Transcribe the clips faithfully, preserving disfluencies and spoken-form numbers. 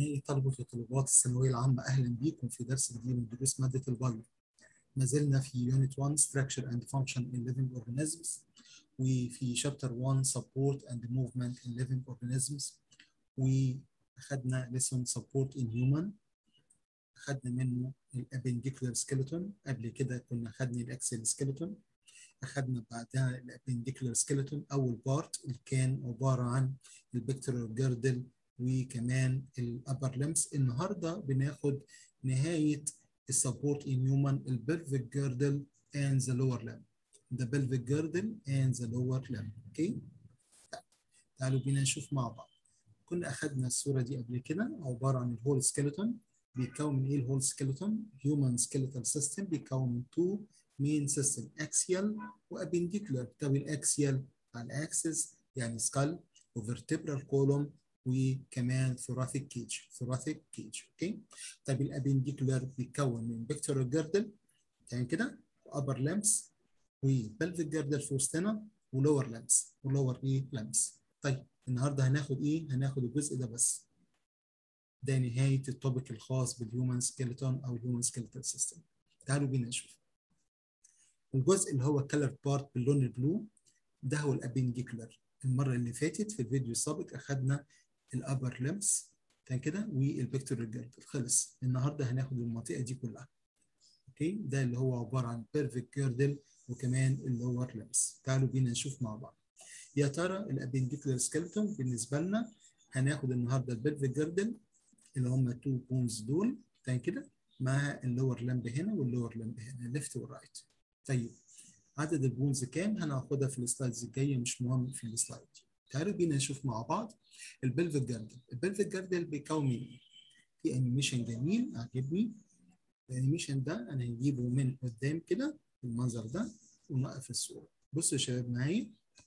أبنائي طلبة وطالبات الثانوية العامة، أهلا بيكم في درس جديد من دروس مادة البايو. ما زلنا في يونت واحد Structure and Function in Living Organisms، وفي شابتر واحد Support and Movement in Living Organisms، وأخدنا lesson Support in Human، أخدنا منه الابنديكولار سكيلتون. قبل كده كنا أخدنا الأكسل سكيلتون، أخدنا بعدها الابنديكولار سكيلتون أول بارت اللي كان عبارة عن البكتيريال جيردل وكمان الابر لمس. النهارده بناخد نهايه السبورت ان هيومن البلفيك جيردل اند ذا لور لم. ذا بلفيك جيردل اند ذا لور لم. اوكي، تعالوا بينا نشوف مع بعض. كنا اخذنا الصوره دي قبل كده، عباره عن الهول سكيلتون. بيتكون من ايه الهول سكيلتون؟ هيومن سكيلتال سيستم بيتكون من تو مين سيستم، اكسيال وابنديكولار. طب الاكسيال على الاكسس يعني سكال وفيرتبرال كولوم وكمان ثوراسيك كيج، ثوراسيك كيج. اوكي، طب الابنديكولار بيتكون من بكتيريال جيردل تمام كده، وابر لمس وبلفيك جيردل في وسطنا ولور لمس ولور ايه لمس. طيب النهارده هناخد ايه؟ هناخد الجزء ده بس. ده نهايه التوبيك الخاص بالهيومن سكيلتون او الهيومن سكيلتال سيستم. تعالوا بينا نشوف الجزء اللي هو الكالر بارت باللون البلو. ده هو الابنديكولار. المره اللي فاتت في الفيديو السابق اخذنا الابر لمس كان كده والبكتيريال جيردل خلص. النهارده هناخد المنطقه دي كلها. اوكي، ده اللي هو عباره عن بيرفيك جيردل وكمان اللور لمس. تعالوا بينا نشوف مع بعض. يا ترى الابنديكولار سكيلتون بالنسبه لنا هناخد النهارده البيرفيك جيردل اللي هم التو بونز دول كان كده، مع اللور لمب هنا واللور لمب هنا، الليفت والرايت. طيب عدد البونز كام؟ هناخدها في السلايدز الجايه، مش مهم في السلايد. تعالوا بينا نشوف مع بعض البلفيك جيردل. البلفيك جيردل بيكون من ايه؟ في انيميشن جميل عجبني. الانيميشن ده انا هجيبه من قدام كده بالمنظر ده ونوقف الصوره. بصوا يا شباب معايا،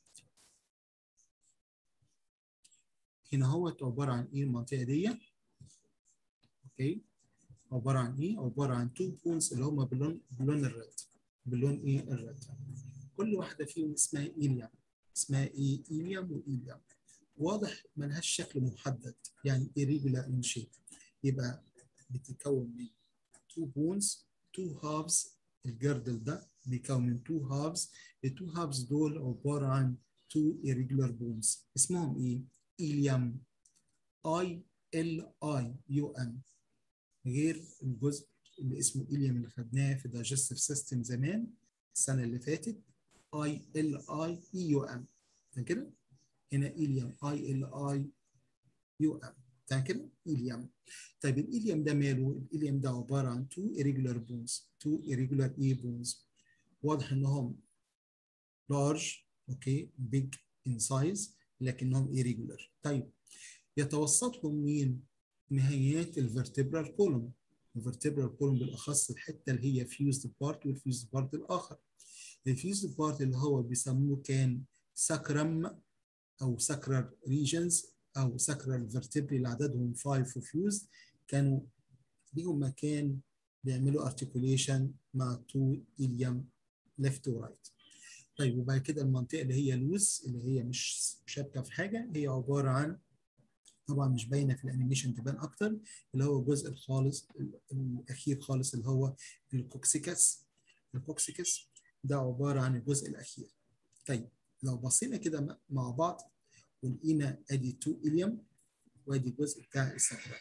هنا هو عباره عن ايه المنطقه دي؟ اوكي، عباره عن ايه؟ عباره عن تو بونز اللي هم باللون باللون الريد، باللون ايه الريد. كل واحده فيهم اسمها ايليوم. اسمها ايه؟ ايليوم وايليوم. واضح ملهاش شكل محدد، يعني irregular in shape. يبقى بتتكون من two bones two halves. الجردل ده بيكون من two halves. التو halves دول عبارة عن two irregular bones اسمهم ايه؟ ilium. I L I U M. غير الجزء اللي اسمه ilium اللي خدناه في digestive system زمان السنة اللي فاتت I L I E U M. كده هنا إيليوم I L I U M تمام كده إيليوم. طيب الإيليوم ده ماله؟ الإيليوم ده عبارة عن two irregular bones two irregular E bones. واضح إنهم large اوكي big in size لكنهم irregular. طيب يتوسطهم مين؟ نهايات الفرتبرال كولوم. الفرتبرال كولوم بالأخص الحتة اللي هي fused part والفيوزد بارت الآخر. الفيوزد بارت اللي هو بيسموه كان ساكرم أو ساكرال ريجنز أو ساكرال فيرتبري اللي عددهم خمسة وفيوز، كانوا ليهم مكان بيعملوا ارتكوليشن مع تو إليوم ليفت ورايت. طيب وبعد كده المنطقة اللي هي لوز اللي هي مش شابكة في حاجة، هي عبارة عن طبعا مش باينة في الانيميشن تبان أكتر، اللي هو الجزء الخالص الأخير خالص اللي هو الكوكسيكس. الكوكسيكس ده عبارة عن الجزء الأخير. طيب لو بصينا كده مع بعض ولقينا ادي تو إليوم وادي الجزء بتاع الساكرم.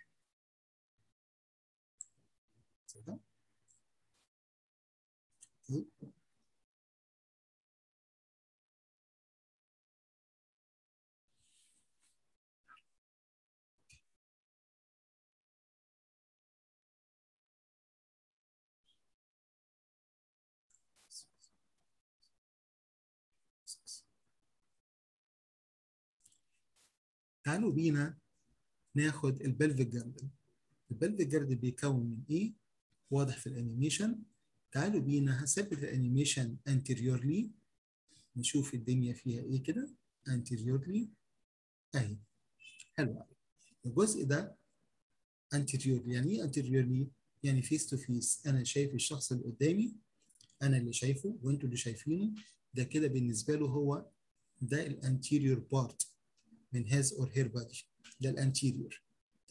تعالوا بينا ناخد البلفيك جيردل. البلفيك جيردل بيكون من ايه؟ واضح في الانيميشن. تعالوا بينا هثبت الانيميشن anteriorly نشوف الدنيا فيها ايه كده. anteriorly اهي، حلو قوي. الجزء ده anteriorly. يعني ايه anteriorly؟ يعني فيس تو فيس، انا شايف الشخص اللي قدامي، انا اللي شايفه وانتوا اللي شايفينه. ده كده بالنسبه له هو ده الانتيريور بارت من his or her body. ده الانتيريور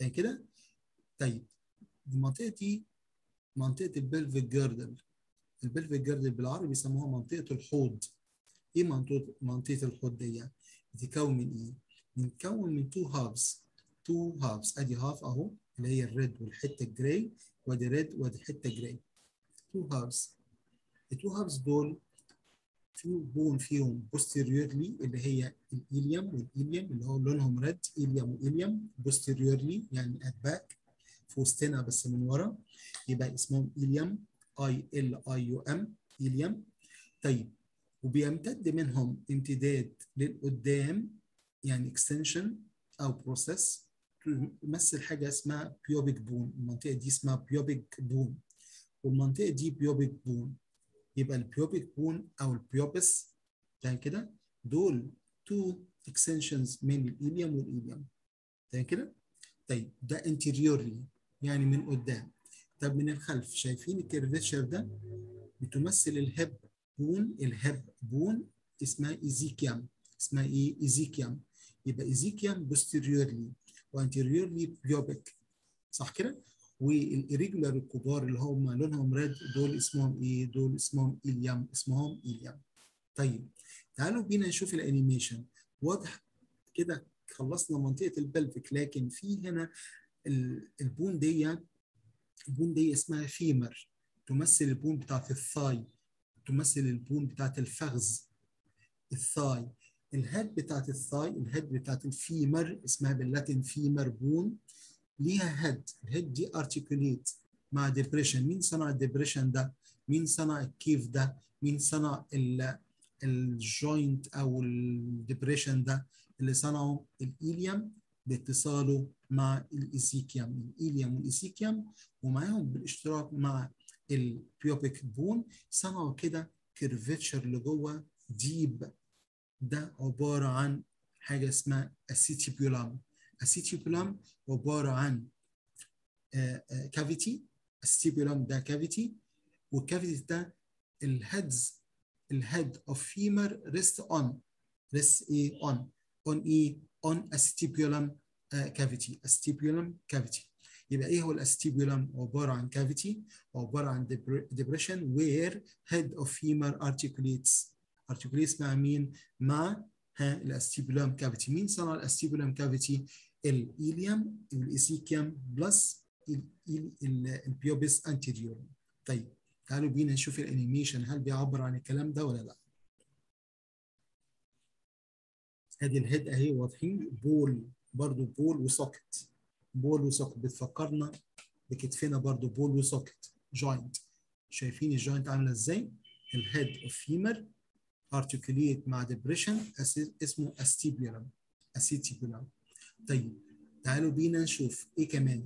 يعني كده. طيب المنطقه دي منطقه البلفيك جيردل. البلفيك جيردل بالعربي بيسموها منطقه الحوض. ايه منطقه منطقه الحوض دي؟ بتتكون من ايه؟ بتتكون من تو هافز. تو هافز، ادي هاف اهو اللي هي الريد والحته الجراي، وادي ريد وادي حته جراي. تو هافز. التو هافز دول في بون فيهم posteriorly اللي هي الإيليوم والإيليوم اللي هو لونهم ريد، إيليوم وإيليوم posteriorly يعني at back في وسطنا بس من ورا، يبقى اسمهم إيليوم، I L I U M إيليوم. طيب وبيمتد منهم امتداد للقدام يعني extension أو process تمثل حاجة اسمها pubic bone. المنطقة دي اسمها pubic bone والمنطقة دي pubic bone. يبقى البيوبيك بون او البيوبس تمام كده دول تو اكستنشنز من الإيليوم والإيليوم تمام كده. طيب ده انتيريورلي يعني من قدام. طب من الخلف شايفين الكيرفيتشر ده بتمثل الهيب بون. الهيب بون اسمها ايزيكيام. اسمها ايه؟ ايزيكيام. يبقى ايزيكيام بوستيريورلي وانتيريورلي بيوبيك صح كده. والإيريجولار الكبار اللي هم لونهم ريد دول اسمهم ايه؟ دول اسمهم إيليوم. اسمهم إيليوم. طيب تعالوا بينا نشوف الانيميشن. واضح كده خلصنا منطقة البلفيك، لكن في هنا البون دي البون دي اسمها فيمر، تمثل البون بتاعت الثاي، تمثل البون بتاعت الفخذ الثاي. الهيد بتاعت الثاي، الهيد بتاعت الفيمر اسمها باللاتين فيمر بون، ليها هيد. الهيد دي ارتكوليت مع ديبريشن. مين صنع الديبريشن ده؟ مين صنع الكيف ده؟ مين صنع الجوينت او الديبريشن ده؟ اللي صنعه الإيليوم باتصاله مع الإيزيكيوم. الإيليوم والإيزيكيوم ومعاهم بالاشتراك مع البيوبيك بون صنعوا كده كيرفيتشر لجوه ديب. ده عباره عن حاجه اسمها اسيتيبيولام. اسيتيبيولام عباره عن كافيتي. الستيبيولام ده كافيتي، والكافيتي ده الهيدز الهيد اوف فيمر ريست اون ريست ايه اون اون ايه اون استيبيولام كافيتي. استيبيولام كافيتي. يبقى ايه هو الاستيبيولام؟ عباره عن كافيتي وعباره عن depression where head of femur articulates articulates مع مين؟ مع ها الاستيبيولام كافيتي. مين صنع الاستيبيولام كافيتي؟ الإيليوم والإيسيكيوم بلس البيوبس انتيريور. طيب تعالوا بينا نشوف الانيميشن هل بيعبر عن الكلام ده ولا لا. ادي الهيد اهي واضحين، بول برضو بول وسوكت. بول وسوكت بتفكرنا بكتفنا برضو، بول وسوكت جوينت. شايفين الجوينت عامله ازاي؟ الهيد اوف فيمر ارتكوليت مع ديبريشن اسمه استيبيولم اسيتيبيولم. طيب تعالوا بينا نشوف ايه كمان.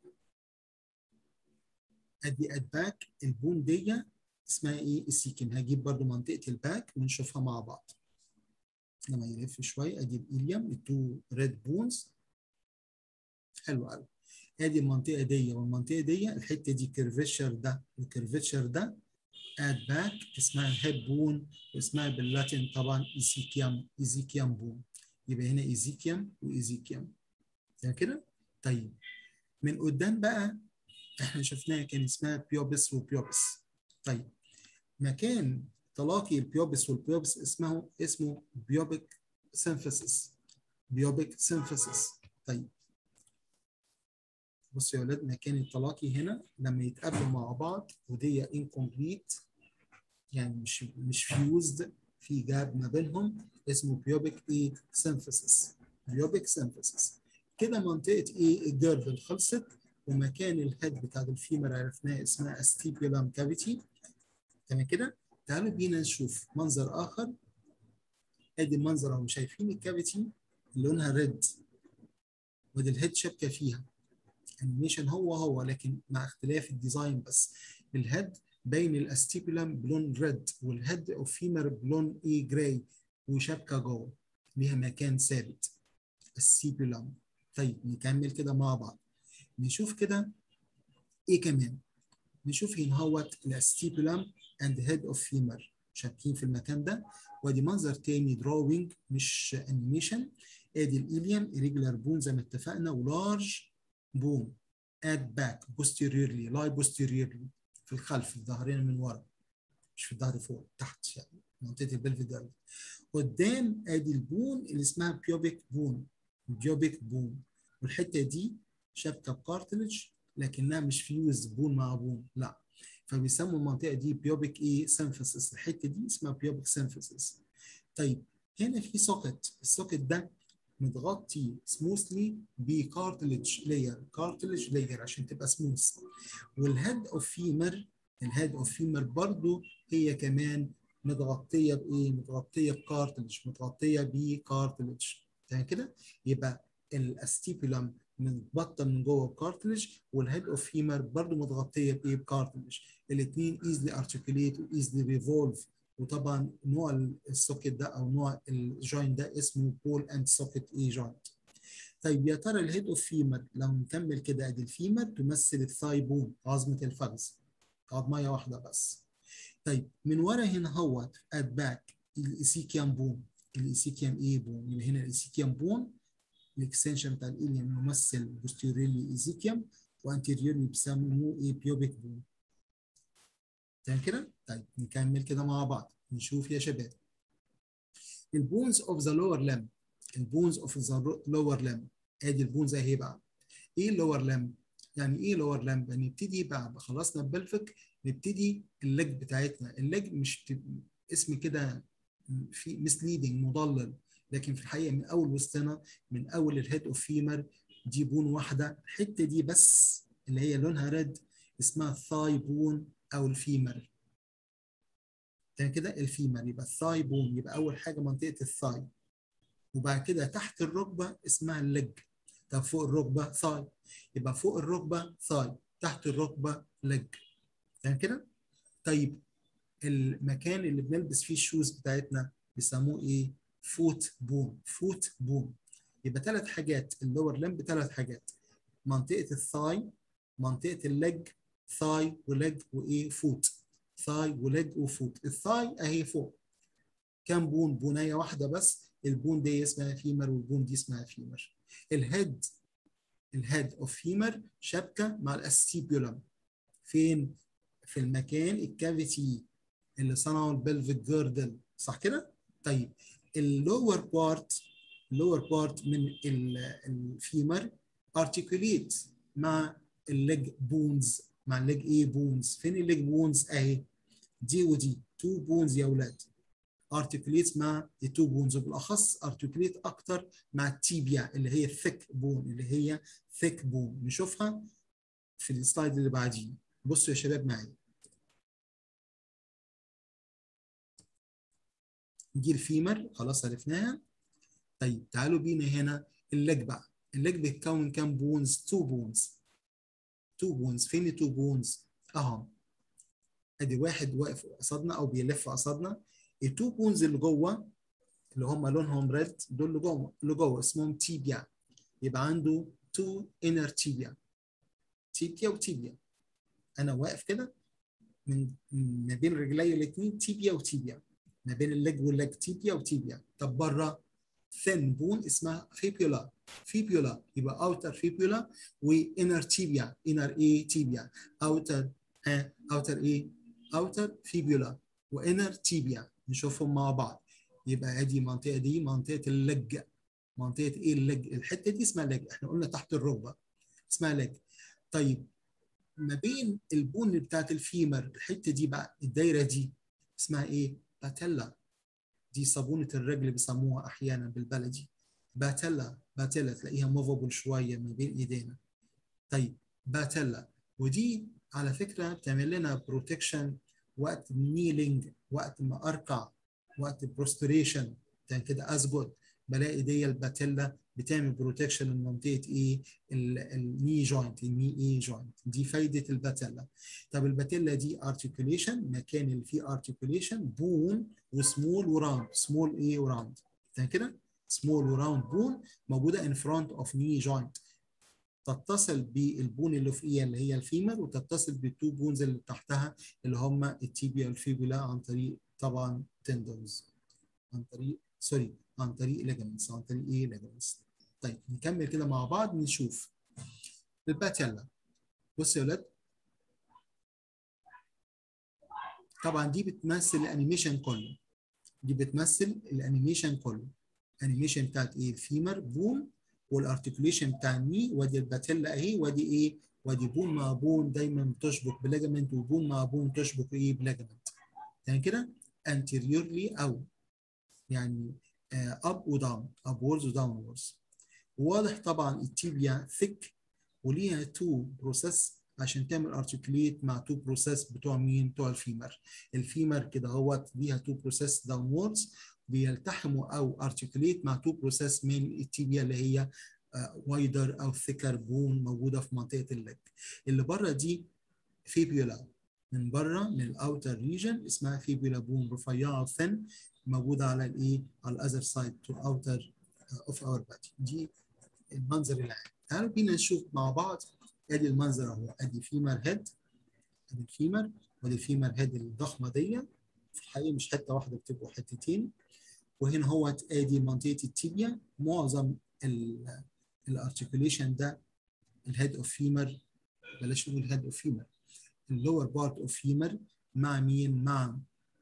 ادي الباك البون دي اسمها ايه؟ السيكم. هجيب برضو منطقه الباك ونشوفها مع بعض. لما يلف شويه ادي الإيليوم التو ريد بونز. حلو قوي. ادي المنطقه دي والمنطقه دي، الحته دي كيرفيتشر ده والكيرفيتشر ده اد باك اسمها هيب بون، واسمها باللاتين طبعا ايزيكيوم. ايزيكيوم بون. يبقى هنا ايزيكيوم وايزيكيوم يعني كده. طيب من قدام بقى احنا شفناها كان اسمها بيوبس وبيوبس. طيب مكان تلاقي البيوبس والبيوبس اسمه اسمه بيوبيك سيمفيسيس. بيوبيك سيمفيسيس. طيب بصوا يا ولاد، مكان التلاقي هنا لما يتقابلوا مع بعض ودي انكمبليت يعني مش مش فيوزد، في جاب ما بينهم اسمه بيوبيك ايه سيمفيسيس. بيوبيك سيمفيسيس. كده منطقه ايه الجيردل خلصت، ومكان الهيد بتاع الفيمر عرفناه اسمها استيبيولام كافيتي. تمام كده. تعالوا بينا نشوف منظر اخر. ادي المنظر اهو، شايفين الكافيتي لونها ريد ودي الهيد شبكه فيها. انيميشن هو هو لكن مع اختلاف الديزاين بس. الهيد بين الاستيبولم بلون ريد والهيد اوف فيمر بلون ايه جراي وشبكه جوه ليها مكان ثابت الستيبولم. طيب نكمل كده مع بعض نشوف كده ايه كمان. نشوف هنا هوت الاستيبولم اند هيد اوف فيمر شابكين في المكان ده. وادي منظر تاني دراوينج مش انيميشن. ادي الإيليوم irregular بون زي ما اتفقنا ولارج bone at back posteriorly lie posteriorly في الخلف في الظهرين من ورا، مش في الظهر فوق، تحت يعني منطقه البلفيك جيرل. قدام ادي البون اللي اسمها بيوبيك بون، بيوبيك بون، والحته دي شبكه بكارتلج لكنها مش فيوز بون مع بون، لا، فبيسموا المنطقه دي بيوبيك ايه سيمفيسيس، الحته دي اسمها بيوبيك سيمفيسيس. طيب هنا في سوكت، السوكت ده متغطي سموثلي بكارتلج لاير، كارتلج لاير عشان تبقى سموث. والهيد اوف فيمر، الهيد اوف فيمر برضو هي كمان متغطيه بايه؟ متغطيه بكارتلج، متغطيه بكارتلج. تمام كده؟ يبقى الاستيبولم متبطن من جوه بكارتلج، والهيد اوف فيمر برضو متغطيه بايه؟ بكارتلج. الاثنين ايزلي ارتكوليت وايزلي ريفولف. وطبعا نوع السوكت ده او نوع الجوينت ده اسمه بول اند سوكت اي جوينت. طيب يا ترى الهيد اوف فيمر لو نكمل كده، ادي الفيمر تمثل الثاي بون، عظمه الفخذ، عظميه واحده بس. طيب من ورا هنا هو ات باك الايسيكيام بون، الايسيكيام اي بون، يبقى هنا الايسيكيام بون الاكستنشن بتاع الاليوم ممثل بوستيريورلي ايسيكيام، وانتيريورلي بيسموه ايه؟ بيوبيك بون. تمام كده؟ طيب نكمل كده مع بعض نشوف يا شباب. البونز اوف ذا لور لم، البونز اوف ذا لور لم، ادي البونز اهي بقى. ايه اللور لم؟ يعني ايه لور لم؟ يعني نبتدي بقى خلصنا البلفك، نبتدي الليج بتاعتنا. الليج مش اسم كده في مسليدنج مضلل، لكن في الحقيقه من اول وسطنا، من اول الهيد اوف فيمر دي بون واحده، الحته دي بس اللي هي لونها ريد اسمها الثاي بون او الفيمر. تمام كده؟ الفيمر يبقى الثاي بون، يبقى اول حاجه منطقه الثاي، وبعد كده تحت الركبه اسمها الليج. طب فوق الركبه ثاي، يبقى فوق الركبه ثاي، تحت الركبه ليج. تمام كده؟ طيب المكان اللي بنلبس فيه الشوز بتاعتنا بيسموه ايه؟ فوت بون، فوت بون. يبقى ثلاث حاجات اللور لمب، ثلاث حاجات: منطقه الثاي، منطقه الليج، ثاي وليج وايه؟ فوت، ثاي وليج وفوت. الثاي اهي فوق، كام بون؟ بونايه واحده بس، البون دي اسمها فيمر والبون دي اسمها فيمر. الهيد، الهيد اوف فيمر شبكه مع الاستيبيولم، فين؟ في المكان الكافيتي اللي صنعه البلفيك جيردل، صح كده؟ طيب اللور بارت، اللور بارت من الفيمر ارتكوليت مع الليج بونز، مع الليج ايه بونز. فين الليج بونز؟ اهي دي ودي، تو بونز يا اولاد، ارتكوليت مع التو بونز، وبالاخص ارتكوليت اكتر مع التيبيا اللي هي ثيك بون، اللي هي ثيك بون. نشوفها في السلايد اللي بعديه. بصوا يا شباب معايا، دي الفيمر خلاص عرفناها. طيب تعالوا بينا هنا الليج بقى. الليج بيتكون كام بونز؟ تو بونز، تو بونز. فين التو بونز؟ اهو، ادي واحد واقف قصادنا او بيلف قصادنا. التو بونز اللي جوه اللي هم لونهم ريد، دول اللي جوه، اللي جوه اسمهم تيبيا. يبقى عنده تو انر تيبيا، تيبيا وتيبيا. انا واقف كده من ما بين رجلي الاثنين تيبيا وتيبيا، ما بين الليج والليج تيبيا وتيبيا. طب بره ثين بون اسمها فيبيولا، فيبيولا يبقى اوتر فيبيولا وانر تيبيا، انر ايه؟ تيبيا. اوتر ها اوتر ايه؟ اوتر فيبيولا وانر تيبيا. نشوفهم مع بعض. يبقى ادي المنطقه دي منطقه الليج، منطقه ايه؟ الليج. الحته دي اسمها ليج، احنا قلنا تحت الركبه اسمها ليج. طيب ما بين البون بتاعت الفيمر، الحته دي بقى الدايره دي اسمها ايه؟ باتيلا. دي صابونه الرجل بيسموها احيانا بالبلدي، باتيلا، باتيلا تلاقيها موفابل شويه ما بين ايدينا. طيب باتيلا، ودي على فكره بتعمل لنا بروتكشن وقت النيلينج، وقت ما اركع، وقت البروستريشن كده اسجد، بلاقي دي الباتيلا بتعمل بروتكشن لمنطقه ايه؟ الني جوينت، الني اي جوينت. دي فايده الباتيلا. طب الباتيلا دي ارتكوليشن، مكان اللي فيه ارتكوليشن، بون وسمول وراوند، سمول ايه وراوند. تمام كده؟ سمول وراوند بون موجوده ان فرونت اوف ني جوينت، تتصل بالبون اللي فوقيها اللي هي الفيمر، وتتصل بالتو بونز اللي تحتها اللي هم التيبيا والفيبولا عن طريق طبعا تندونز، عن طريق سوري عن طريق ليجمنتس، عن طريق ايه؟ ليجمنتس. طيب نكمل كده مع بعض نشوف. الباتيلا. بص يا ولاد، طبعا دي بتمثل الانيميشن كله، دي بتمثل الانيميشن كله. الانيميشن بتاعت ايه؟ الفيمر بون، والارتكوليشن بتاع الني، وادي الباتيلا اهي، وادي ايه؟ وادي بون مع بون دايما بتشبك بلاجمنت، وبون مع بون تشبك ايه؟ بلاجمنت. يعني كده anteriorly او يعني اب وداون، upwards وداونورز. واضح طبعا التيبيا ثيك وليها تو بروسيس عشان تعمل ارتكليت مع تو بروسيس بتوع مين؟ بتوع الفيمر. الفيمر كده هو ليها تو بروسيس داونوردز بيلتحموا او ارتكليت مع تو بروسيس من التيبيا اللي هي وايدر او ثيكر بون موجوده في منطقه اللج. اللي بره دي فيبيولا، من بره من الاوتر ريجن اسمها فيبيولا بون، رفيعه وثن، موجوده على الايه؟ على الاذر سايد تو اوتر اوف اور بادي. دي المنظر العام. تعالوا بينا نشوف مع بعض. ادي المنظر اهو، ادي فيمر هيد، ادي الفيمر، وادي الفيمر هيد الضخمه دي، في الحقيقه مش حته واحده، بتبقوا حتتين. وهنا هو ادي منطقه التيبيا. معظم الارتكوليشن ده الهيد اوف فيمر، بلاش نقول هيد اوف فيمر، اللور بارت اوف فيمر مع مين؟ مع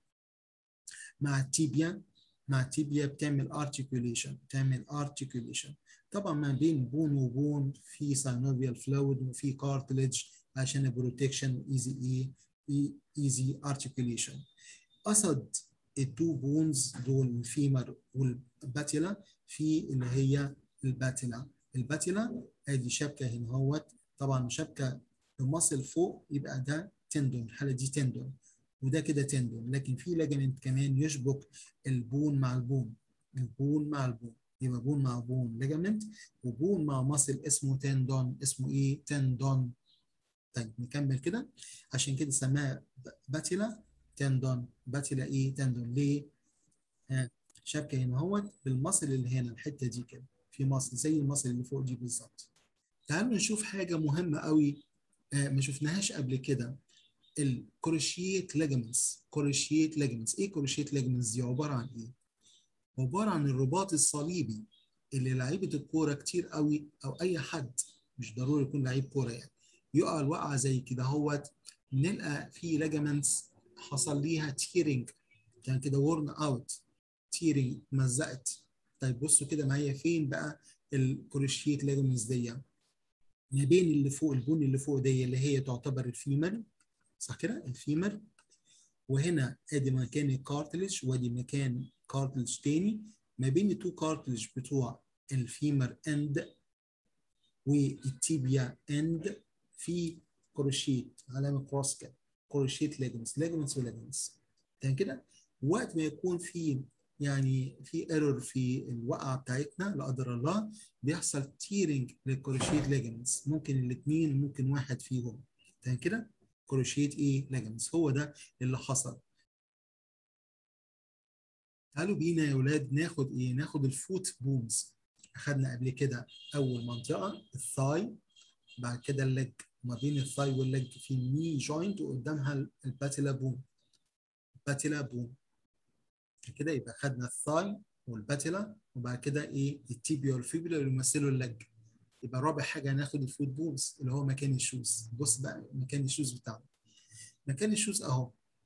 مع التيبيا. مع التيبيا بتعمل ارتكوليشن، بتعمل ارتكوليشن طبعا ما بين بون وبون، في ساينوفيال فلويد وفي كارتليج عشان البروتكشن، ايزي ايه ايزي ارتكوليشن. قصد التو بونز دول الفيمر والباتيلا في اللي هي الباتيلا. الباتيلا ادي شبكه هنا اهوت، طبعا شبكه بمصل فوق، يبقى ده تندون، الحاله دي تندون، وده كده تندون. لكن في لاجمنت كمان يشبك البون مع البون، البون مع البون، يبقى بون مع بون لاجمنت، وبون مع مصل اسمه تندون. اسمه ايه؟ تندون. طيب نكمل كده. عشان كده سماها باتيلا تندون. باتيلا ايه؟ تندون. ليه؟ ها، شبكه هنا اهوت بالمصل اللي هنا، الحته دي كده في مصل زي المصل اللي فوق دي بالظبط. تعالوا نشوف حاجه مهمه قوي آه ما شفناهاش قبل كده، الكروشيت ليجمنتس. كروشيت ليجمنتس، ايه كروشيت ليجمنتس دي؟ عباره عن ايه؟ عباره عن الرباط الصليبي اللي لعيبه الكوره كتير قوي، او اي حد مش ضروري يكون لعيب كوره يعني، يقع الوقعه زي كده اهوت، نلقى في ليجمنتس حصل ليها تيرنج، كان كده ورن اوت، تيرنج، مزقت. طيب بصوا كده معايا، فين بقى الكروشيت ليجمنتس دي؟ ما بين اللي فوق البون اللي فوق دي اللي هي تعتبر الفيمر، صح كده؟ الفيمر. وهنا ادي مكان الكارتلج، وادي مكان كارتلج تاني. ما بين التو كارتلج بتوع الفيمر اند والتيبيا اند في كروشيت، علامه كروس كده، كروشيت ليجمنتس، ليجمنتس وليجمنتس. تمام كده. وقت ما يكون في يعني في ايرور في الوقعه بتاعتنا لا قدر الله، بيحصل تيرنج للكروشيت ليجمنتس، ممكن الاثنين، ممكن واحد فيهم. تمام كده. كروشيت ايه؟ ليجمنتس. هو ده اللي حصل. تعالوا بينا يا ولاد ناخد ايه؟ ناخد الفوت بونز. اخدنا قبل كده اول منطقه الثاي، بعد كده اللج، ما بين الثاي واللج في الني جوينت، وقدامها الباتيلا بون. باتيلا بون كده. يبقى خدنا الثاي والباتيلا، وبعد كده ايه؟ التيبيا والفيبولا اللي يمثلوا اللج. يبقى رابع حاجه هناخد الفوت بونز اللي هو مكان الشوز. بص بقى مكان الشوز بتاعنا، مكان الشوز اهو،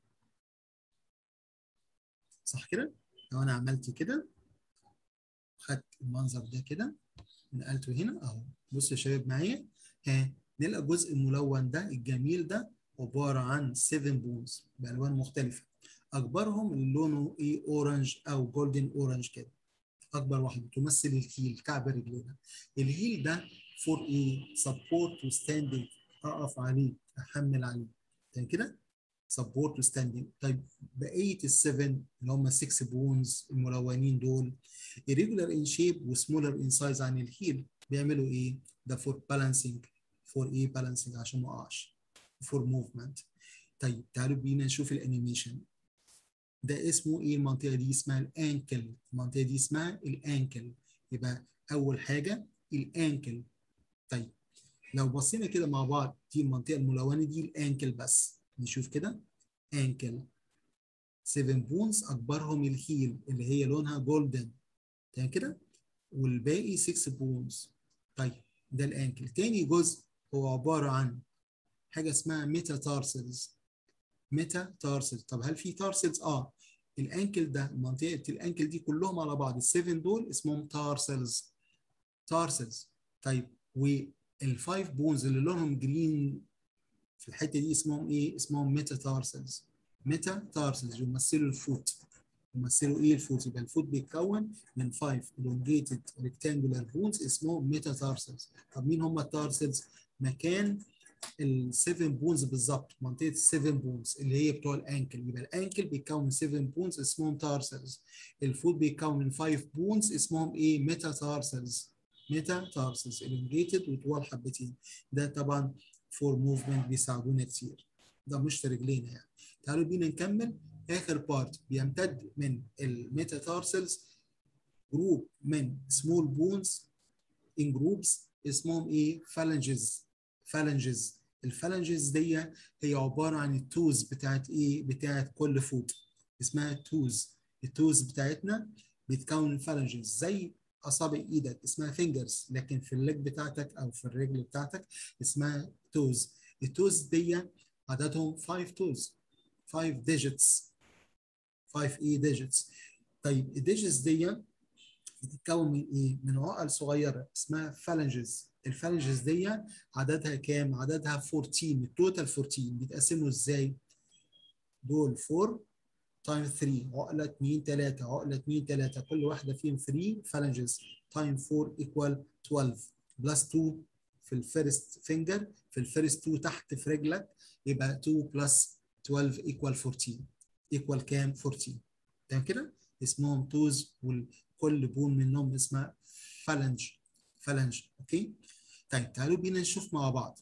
صح كده؟ لو انا عملت كده، خدت المنظر ده كده، نقلته هنا اهو. بص يا شباب معايا، ها، نلقى الجزء الملون ده الجميل ده عباره عن سبع بونز بالوان مختلفه. اكبرهم اللي لونه ايه؟ اورنج او جولدن اورنج كده. اكبر واحده تمثل الهيل، كعب رجلنا. الهيل ده فور ايه؟ سبورت وستاندنج، اقف عليه، احمل عليه. تمام كده؟ سبورت وستاندنج. طيب بقيه السفن اللي هم ستة بونز الملونين دول، irregular in shape وسمولر in size عن الهيل، بيعملوا ايه؟ ده فور بالانسنج. فور ايه؟ بالانسنج عشان ما اقعش، فور موفمنت. طيب تعالوا بينا نشوف الانيميشن. ده اسمه ايه؟ المنطقه دي اسمها الانكل. المنطقه دي اسمها الانكل. يبقى اول حاجه الانكل. طيب لو بصينا كده مع بعض، دي المنطقه الملونه دي الانكل بس، نشوف كده انكل سبع بونز، اكبرهم الهيل اللي هي لونها جولدن. تمام كده. والباقي ستة بونز. طيب ده الانكل. تاني جزء هو عباره عن حاجه اسمها ميتا تارسلز. ميتا تارسلز. طب هل في تارسلز؟ اه الانكل ده، منطقه الانكل دي كلهم على بعض السفن دول اسمهم تارسلز. تارسلز. طيب والفايف بونز اللي لونهم جرين في الحته دي اسمهم ايه؟ اسمهم ميتا تارسلز. ميتا تارسلز يمثلوا الفوت. يمثلوا ايه الفوت؟ يبقى الفوت بيتكون من خمسة elongated rectangular bones اسمهم ميتا تارسلز. طب مين هم التارسلز؟ مكان السفن بونز بالظبط، منطقه السفن بونز اللي هي بتوع الانكل. يبقى الانكل بيتكون من سفن بونز اسمهم تارسلز. الفوت بيتكون من خمسة بونز اسمهم ايه؟ ميتا تارسلز. ميتا تارسلز elongated وطوال حبتين. ده طبعا فور موفمنت بيساعدونا كتير. ده مش رجلينا يعني. تعالوا بينا نكمل. اخر بارت بيمتد من الميتا تارسلز جروب من سمول بونز ان جروبس اسمهم ايه؟ فالنجز. فالنجز. الفالنجز دي هي عباره عن التوز بتاعت ايه؟ بتاعت كل فوت اسمها توز. التوز بتاعتنا بتكون الفالنجز زي اصابع ايدك اسمها فينجرز، لكن في الليج بتاعتك او في الرجل بتاعتك اسمها توز. التوز دي عددهم خمسة توز، خمسة ديجيتس. خمسة ايه ديجيتس. طيب الديجيتس دي بتتكون من ايه؟ من عقل صغيره اسمها فالنجز. الفالنجز دي عددها كام؟ عددها أربعتاشر. التوتال أربعتاشر. بيتقسموا ازاي؟ دول أربعة تايم ثلاثة، عقله اتنين تلاتة، عقله اتنين تلاتة، كل واحده فيهم ثلاثة فالنجز تايم أربعة ايكوال اتناشر بلس اتنين في الفيرست فينجر، في الفيرست اتنين تحت في رجلك، يبقى اتنين بلس اتناشر ايكوال أربعتاشر. ايكوال كام؟ أربعتاشر. تمام كده؟ اسمهم توز، وكل بون منهم اسمها فالنج. فالنج. اوكي؟ طيب تعالوا بينا نشوف مع بعض.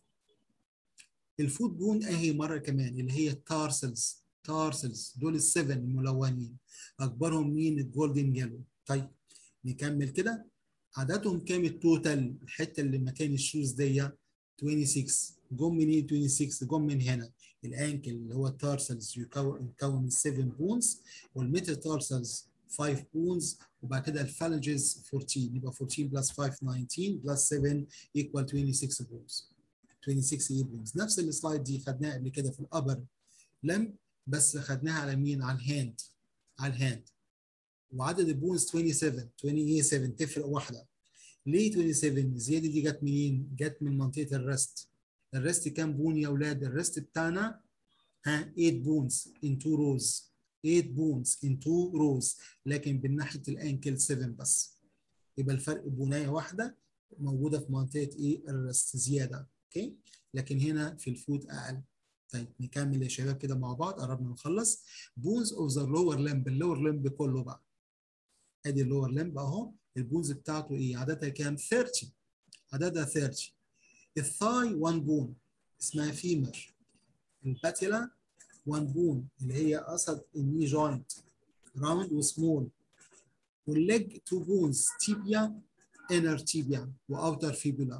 الفوت بون اهي مره كمان اللي هي التارسلز. تارسلز دول السفن الملونين. اكبرهم مين؟ الجولدن يلو. طيب نكمل كده. عددهم كام التوتال؟ الحته اللي مكان الشوز دي ستة وعشرين. جم منين ستة وعشرين؟ جم من هنا. الانكل اللي هو التارسلز يكون يكون سبعة بونز، والميتا تارسلز خمسة بونز، وبعد كده الفالنجز أربعتاشر. يبقى أربعتاشر بلس خمسة تسعتاشر بلس سبعة ايكوال ستة وعشرين بونز. ستة وعشرين بونز. نفس السلايد دي خدناها قبل كده في الابر لم، بس خدناها على مين؟ على الهاند. على الهاند. وعدد البونز سبعة وعشرين. سبعة وعشرين تفرق واحده. ليه سبعة وعشرين؟ الزياده دي جت منين؟ جت من منطقه الرست. الرست كام بون يا اولاد؟ الرست بتاعنا ها تمانية بونز in two rows. تمانية بونز in two rows، لكن من ناحيه الانكل سبعة بس. يبقى الفرق بونايه واحده موجوده في منطقه ايه؟ الرست زياده. اوكي؟ لكن هنا في الفوت اقل. طيب نكمل يا شباب كده مع بعض، قربنا نخلص. بونز اوف ذا لور لمب. اللور لمب كله بقى. ادي اللور لمب اهو. البونز بتاعته ايه؟ عددها كام؟ ثلاثين. عددها ثلاثين. الثاي واحد بون اسمها فيمر. الباتيلا واحد بون اللي هي قصد الني جوينت راوند وسمول. والليج اتنين بونز تيبيا انر تيبيا واوتر فيبولا.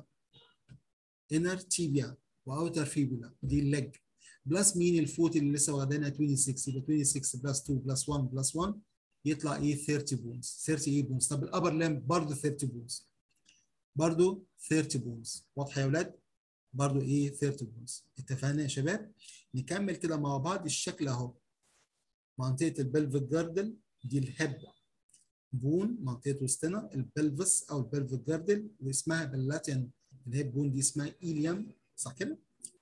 انر تيبيا واوتر فيبولا دي الليج. بلس مين؟ الفوت اللي لسه واخدينها ستة وعشرين. يبقى ستة وعشرين بلس اتنين بلس واحد بلس واحد يطلع ايه؟ ثلاثين بونز. ثلاثين ايه بونز. طب الابر لمب برضه ثلاثين بونز. برضه ثلاثين بونز. واضحه يا اولاد؟ برضه ايه؟ ثلاثين بونز. اتفقنا يا شباب؟ نكمل كده مع بعض الشكل اهو. منطقه البلفيك جاردل دي الهب بون، منطقه وسطنا البلفس او البلفيك جاردل، واسمها باللاتين الهب بون دي اسمها ايليوم. صح كده؟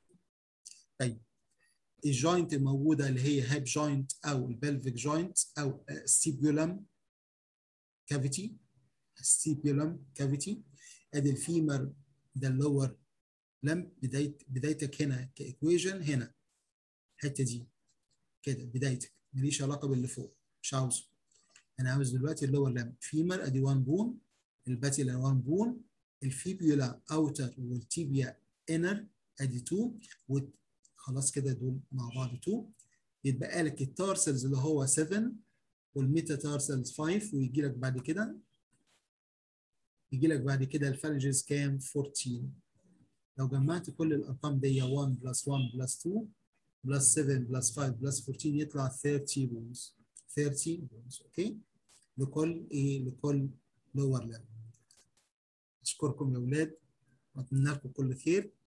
طيب الجوينت الموجوده اللي هي هاب جوينت او البلفيك جوينت او ستيبيولم كافيتي. ستيبيولم كافيتي. ادي الفيمر ده اللور لم. بدايه بدايتك هنا كايكويجن هنا الحته دي كده بدايتك، ماليش علاقه باللي فوق، مش عاوزه. انا عاوز دلوقتي اللور لم. فيمر ادي واحد بون، الباتيلا واحد بون، الفيبيولا اوتر والتيبيا انر ادي اتنين، وخلاص كده دول مع بعض اتنين. يتبقى لك التارسلز اللي هو سبعة والميتا تارسلز خمسة، ويجي لك بعد كده يجي لك بعد كده الفالنجز كام؟ أربعتاشر. لو جمعت كل الارقام دي واحد بلس واحد بلس اتنين بلس سبعة بلس خمسة بلس أربعتاشر يطلع ثلاثين بونز. ثلاثين بونز. اوكي؟ لكل ايه؟ لكل لور ليفل. اشكركم يا اولاد واتمنى لكم كل خير.